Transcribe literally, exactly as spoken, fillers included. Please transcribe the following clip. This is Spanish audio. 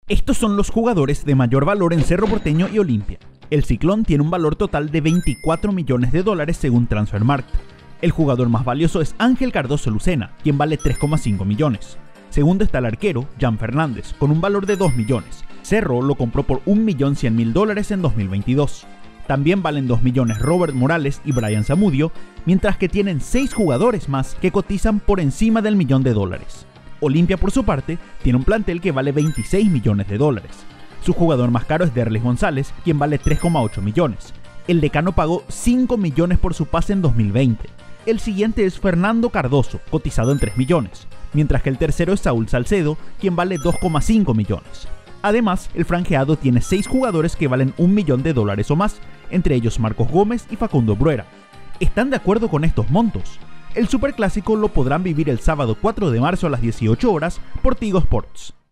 Estos son los jugadores de mayor valor en Cerro Porteño y Olimpia. El Ciclón tiene un valor total de veinticuatro millones de dólares según Transfermarkt. El jugador más valioso es Ángel Cardoso Lucena, quien vale tres coma cinco millones. Segundo está el arquero, Jan Fernández, con un valor de dos millones. Cerro lo compró por un millón cien mil dólares en dos mil veintidós. También valen dos millones Robert Morales y Brian Zamudio, mientras que tienen seis jugadores más que cotizan por encima del millón de dólares. Olimpia, por su parte, tiene un plantel que vale veintiséis millones de dólares. Su jugador más caro es Derlis González, quien vale tres coma ocho millones. El decano pagó cinco millones por su pase en dos mil veinte. El siguiente es Fernando Cardoso, cotizado en tres millones, mientras que el tercero es Saúl Salcedo, quien vale dos coma cinco millones. Además, el franjeado tiene seis jugadores que valen un millón de dólares o más, entre ellos Marcos Gómez y Facundo Bruera. ¿Están de acuerdo con estos montos? El Superclásico lo podrán vivir el sábado cuatro de marzo a las dieciocho horas por Tigo Sports.